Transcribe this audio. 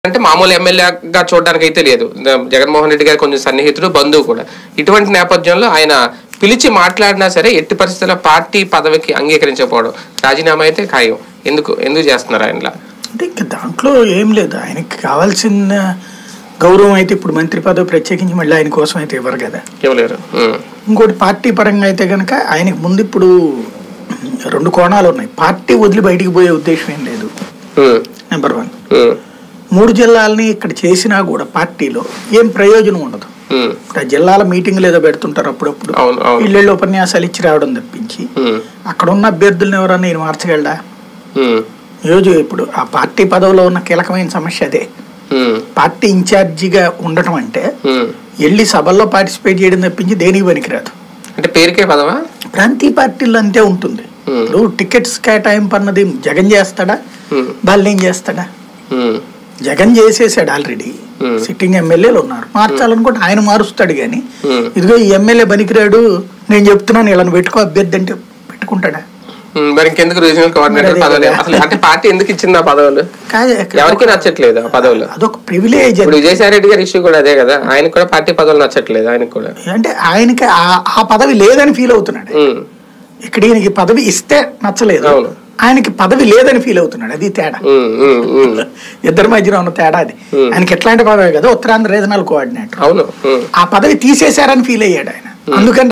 అంటే మామూలు ఎమ్మెల్యేగా చూడడానికి అయితే లేదు. జగన్మోహన్ రెడ్డి గారు కొంచెం సన్నిహితుడు, బంధువు కూడా. ఇటువంటి నేపథ్యంలో ఆయన పిలిచి మాట్లాడినా సరే ఎట్టి పరిస్థితుల్లో పార్టీ పదవికి అంగీకరించకపోవడం, రాజీనామా అయితే ఖాయం. ఎందుకు చేస్తున్నారు ఆయనలా? అంటే ఇంకా దాంట్లో ఏం లేదు. ఆయనకి కావాల్సిన గౌరవం అయితే ఇప్పుడు మంత్రి పదవి ప్రత్యేకించి మళ్ళీ ఆయన కోసం అయితే ఇవ్వరు కదా, ఇవ్వలేరు. ఇంకోటి పార్టీ పరంగా అయితే కనుక ఆయనకు ముందు ఇప్పుడు 2 కోణాలు ఉన్నాయి. పార్టీ వదిలి బయటికి పోయే ఉద్దేశం ఏం లేదు, నెంబర్ 1. 3 జిల్లాలని ఇక్కడ చేసినా కూడా పార్టీలో ఏం ప్రయోజనం ఉండదు. ఆ జిల్లాల మీటింగ్లు ఏదో పెడుతుంటారు అప్పుడప్పుడు, ఇళ్ళల్లో ఉపన్యాసాలు ఇచ్చి రావడం తప్పించి అక్కడ ఉన్న అభ్యర్థులను ఎవరన్నా నేను మార్చగలడా? ఇప్పుడు ఆ పార్టీ పదవిలో ఉన్న కీలకమైన సమస్య అదే. పార్టీ ఇన్ఛార్జిగా ఉండటం అంటే వెళ్ళి సభల్లో పార్టిసిపేట్ చేయడం తప్పించి దేనికి పనికిరాదు. అంటే పేరుకే పదవా? ప్రాంతీయ పార్టీలు అంతే ఉంటుంది. ఇప్పుడు టికెట్స్ కేటాయింపు అన్నది జగన్ చేస్తాడా, బాలేం చేస్తాడా? జగన్ చేసేసాడు ఆల్రెడీ. సిట్టింగ్ ఎమ్మెల్యేలు ఉన్నారు, మార్చాలనుకుంటే ఆయన మారుస్తాడు. కానీ ఇదిగో ఈ ఎమ్మెల్యే పనికిరాడు, నేను చెప్తున్నాను ఇలా పెట్టుకో అభ్యర్థి అంటే పెట్టుకుంటాడా? మరి ఇంకెందుకు రీజనల్ కోఆర్డినేటర్ పదవులు? అసలు అంటే పార్టీ ఎందుకు ఇచ్చింది ఆ పదవులు? ఎవరికి నచ్చట్లేదు ఆ పదవులు. అదొక ప్రివిలేజ్. విజయసాయి రెడ్డి గారి ఇష్యూ కూడా అదే కదా, ఆయనకు కూడా పార్టీ పదవులు నచ్చట్లేదు. ఆయనకు కూడా అంటే ఆయనకి ఆ పదవి లేదని ఫీల్ అవుతున్నాడు. ఇక్కడ ఈయనకి పదవి ఇస్తే నచ్చలేదు, ఆయనకి పదవి లేదని ఫీల్ అవుతున్నాడు. అది తేడా, ఇద్దరి మధ్యలో ఉన్న తేడా అది. ఆయనకి ఎట్లాంటి పదవి కదా, ఉత్తరాంధ్ర రీజనల్ కోఆర్డినేటర్. ఆ పదవి తీసేశారని ఫీల్ అయ్యాడు ఆయన. అందుకని